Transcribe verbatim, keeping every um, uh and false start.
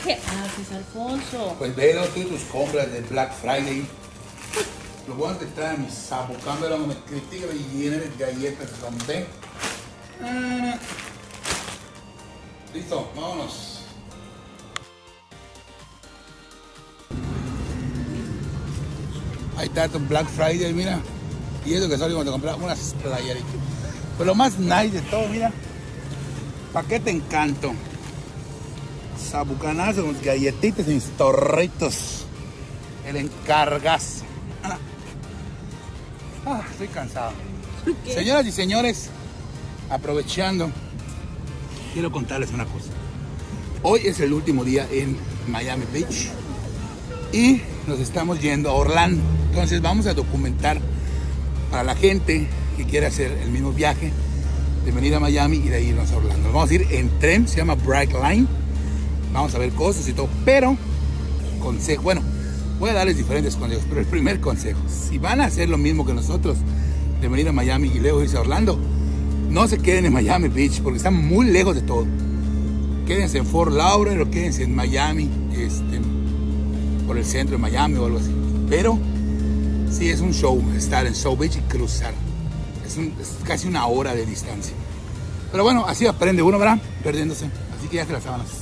¿Qué haces, Alfonso? Pues velo tú tus compras de Black Friday. Lo bueno que trae mi sapo. Cámbialo, no me critique y llene de galletas con té. Ah. Listo, vámonos. Ahí está tu Black Friday, mira. Y eso que solo cuando compras unas playeritas. Pero lo más nice de todo, mira. Paquete Encanto. Sabucanazo con galletitas y mis torritos. El encargazo. Ah, ah, estoy cansado. ¿Qué? Señoras y señores, aprovechando, quiero contarles una cosa. Hoy es el último día en Miami Beach y nos estamos yendo a Orlando. Entonces vamos a documentar para la gente que quiere hacer el mismo viaje de venir a Miami y de irnos a Orlando. Nos vamos a ir en tren, se llama Brightline. Vamos a ver cosas y todo, pero consejo, bueno, voy a darles diferentes consejos, pero el primer consejo, si van a hacer lo mismo que nosotros, de venir a Miami y luego irse a Orlando, no se queden en Miami Beach, porque están muy lejos de todo. Quédense en Fort Lauderdale o quédense en Miami, este, por el centro de Miami o algo así. Pero sí es un show estar en South Beach y cruzar. Es, un, es casi una hora de distancia. Pero bueno, así aprende uno, ¿verdad? Perdiéndose. Así que ya se las sábanas.